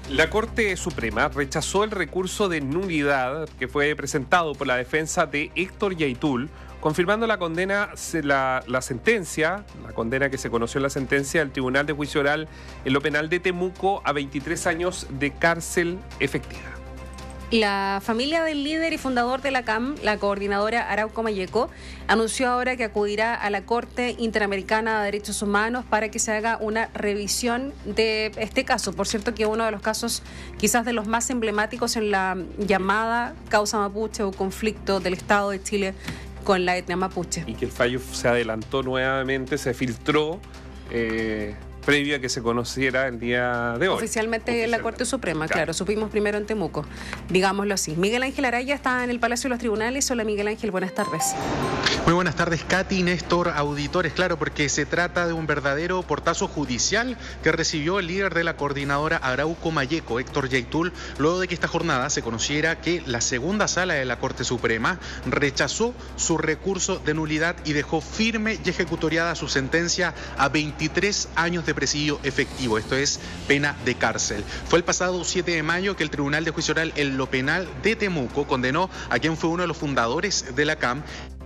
La Corte Suprema rechazó el recurso de nulidad que fue presentado por la defensa de Héctor Yaitul, confirmando la condena, la sentencia, la condena que se conoció en la sentencia del Tribunal de Juicio Oral en lo penal de Temuco a 23 años de cárcel efectiva. La familia del líder y fundador de la CAM, la coordinadora Arauco Malleco, anunció ahora que acudirá a la Corte Interamericana de Derechos Humanos para que se haga una revisión de este caso. Por cierto, que uno de los casos quizás de los más emblemáticos en la llamada causa mapuche o conflicto del Estado de Chile con la etnia mapuche. Y que el fallo se adelantó nuevamente, se filtró previo a que se conociera el día de hoy. Oficialmente en la Corte Suprema, claro, supimos primero en Temuco, digámoslo así. Miguel Ángel Araya está en el Palacio de los Tribunales. Hola Miguel Ángel, buenas tardes. Muy buenas tardes, Katy, Néstor, auditores. Claro, porque se trata de un verdadero portazo judicial que recibió el líder de la coordinadora Arauco Malleco, Héctor Yaitul, luego de que esta jornada se conociera que la segunda sala de la Corte Suprema rechazó su recurso de nulidad y dejó firme y ejecutoriada su sentencia a 23 años de presidio efectivo, esto es pena de cárcel. Fue el pasado 7 de mayo que el Tribunal de Juicio Oral en lo penal de Temuco condenó a quien fue uno de los fundadores de la CAM.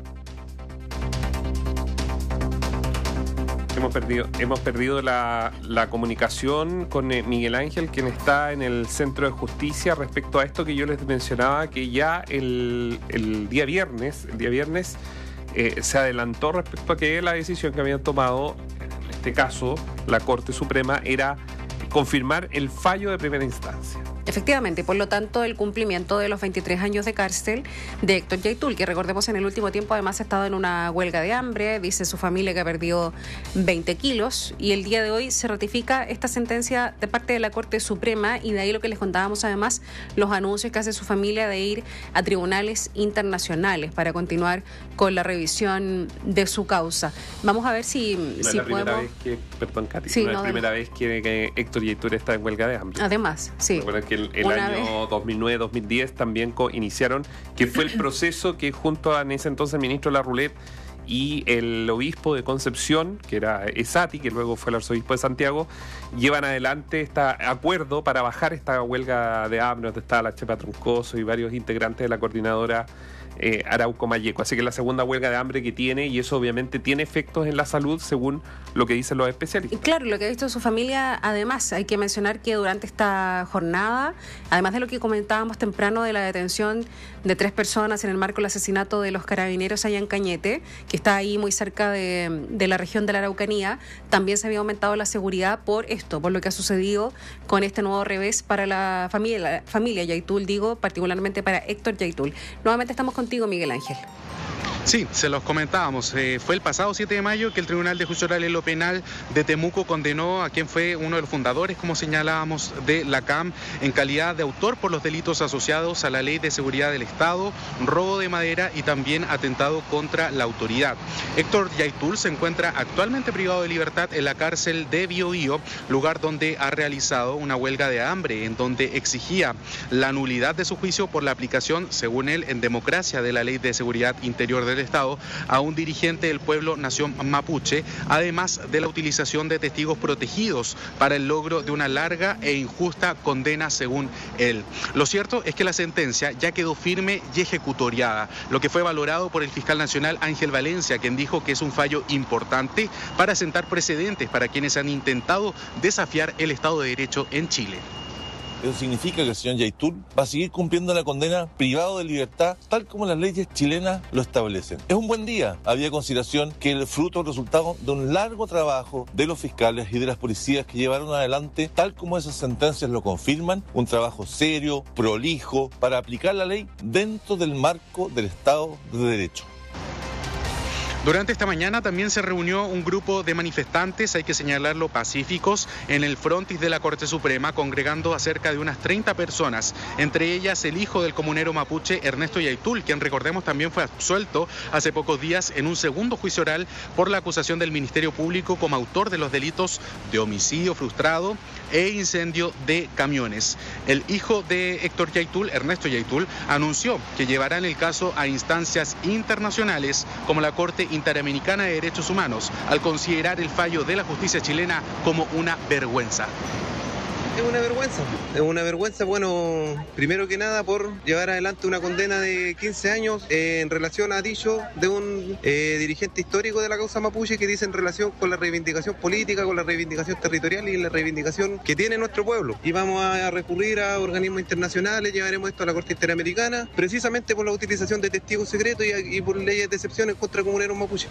Hemos perdido la comunicación con Miguel Ángel, quien está en el Centro de Justicia, respecto a esto que yo les mencionaba, que ya el día viernes se adelantó respecto a que la decisión que habían tomado, en este caso, la Corte Suprema, era confirmar el fallo de primera instancia. Efectivamente, por lo tanto, el cumplimiento de los 23 años de cárcel de Héctor Yaitul, que recordemos en el último tiempo además ha estado en una huelga de hambre, dice su familia que ha perdido 20 kilos, y el día de hoy se ratifica esta sentencia de parte de la Corte Suprema, y de ahí lo que les contábamos además, los anuncios que hace su familia de ir a tribunales internacionales para continuar con la revisión de su causa. Vamos a ver si podemos... Primera vez que Héctor Yaitul está en huelga de hambre. Además, sí. Recuerden que el año 2009-2010 también iniciaron, que fue el proceso que junto a en ese entonces el ministro Larroulet y el obispo de Concepción, que era Esati, que luego fue el arzobispo de Santiago, llevan adelante este acuerdo para bajar esta huelga de hambre, donde estaba la Chepa Troncoso y varios integrantes de la coordinadora Arauco Malleco. Así que es la segunda huelga de hambre que tiene, y eso obviamente tiene efectos en la salud según lo que dicen los especialistas. Claro, lo que ha visto su familia. Además, hay que mencionar que durante esta jornada, además de lo que comentábamos temprano de la detención de 3 personas en el marco del asesinato de los carabineros allá en Cañete, que está ahí muy cerca de la región de la Araucanía, también se había aumentado la seguridad por lo que ha sucedido con este nuevo revés para la familia Yaitul, particularmente para Héctor Yaitul. Nuevamente estamos contigo, Miguel Ángel. Sí, se los comentábamos. Fue el pasado 7 de mayo que el Tribunal de Juicio Oral en lo penal de Temuco condenó a quien fue uno de los fundadores, como señalábamos, de la CAM en calidad de autor por los delitos asociados a la Ley de Seguridad del Estado, robo de madera y también atentado contra la autoridad. Héctor Yaitul se encuentra actualmente privado de libertad en la cárcel de Biobío, lugar donde ha realizado una huelga de hambre en donde exigía la nulidad de su juicio por la aplicación, según él, en democracia de la Ley de Seguridad Interior del Estado a un dirigente del pueblo nación mapuche, además de la utilización de testigos protegidos para el logro de una larga e injusta condena, según él. Lo cierto es que la sentencia ya quedó firme y ejecutoriada, lo que fue valorado por el fiscal nacional Ángel Valencia, quien dijo que es un fallo importante para sentar precedentes para quienes han intentado desafiar el Estado de Derecho en Chile. Eso significa que el señor Yaitul va a seguir cumpliendo la condena privado de libertad tal como las leyes chilenas lo establecen. Es un buen día, había consideración que el fruto resultado de un largo trabajo de los fiscales y de las policías que llevaron adelante, tal como esas sentencias lo confirman, un trabajo serio, prolijo, para aplicar la ley dentro del marco del Estado de Derecho. Durante esta mañana también se reunió un grupo de manifestantes, hay que señalarlo, pacíficos, en el frontis de la Corte Suprema, congregando a cerca de unas 30 personas, entre ellas el hijo del comunero mapuche Ernesto Yaitul, quien, recordemos, también fue absuelto hace pocos días en un segundo juicio oral por la acusación del Ministerio Público como autor de los delitos de homicidio frustrado e incendio de camiones. El hijo de Héctor Yaitul, Ernesto Yaitul, anunció que llevarán el caso a instancias internacionales como la Corte Interamericana de Derechos Humanos, al considerar el fallo de la justicia chilena como una vergüenza. Es una vergüenza, bueno, primero que nada por llevar adelante una condena de 15 años en relación a dicho de un dirigente histórico de la causa mapuche que dice en relación con la reivindicación política, con la reivindicación territorial y la reivindicación que tiene nuestro pueblo. Y vamos a recurrir a organismos internacionales, llevaremos esto a la Corte Interamericana, precisamente por la utilización de testigos secretos y por leyes de excepción en contra de comuneros mapuche.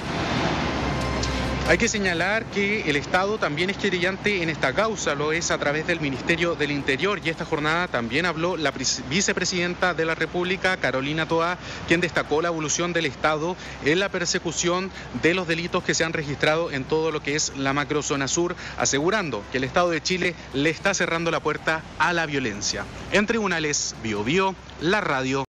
Hay que señalar que el Estado también es querellante en esta causa, lo es a través del Ministerio del Interior, y esta jornada también habló la vicepresidenta de la República, Carolina Toá, quien destacó la evolución del Estado en la persecución de los delitos que se han registrado en todo lo que es la macrozona sur, asegurando que el Estado de Chile le está cerrando la puerta a la violencia. En Tribunales Biobío, la radio.